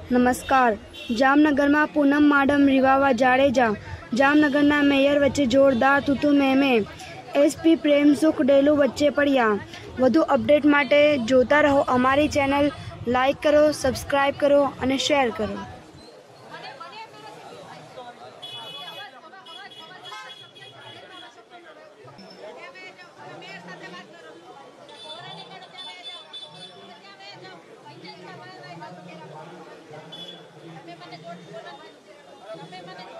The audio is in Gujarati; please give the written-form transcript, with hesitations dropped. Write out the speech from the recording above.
નમસ્કાર. જામનગરમાં પૂનમ માડમ રીવાવા જાડેજા જામનગરના મેયર વચ્ચે જોરદાર તૂતુ-મેમે. એસપી પ્રેમસુખ ડેલુ વચ્ચે પડ્યા. વધુ અપડેટ માટે જોતા રહો અમારી ચેનલ. લાઇક કરો, સબસ્ક્રાઇબ કરો અને શેર કરો. તમે મને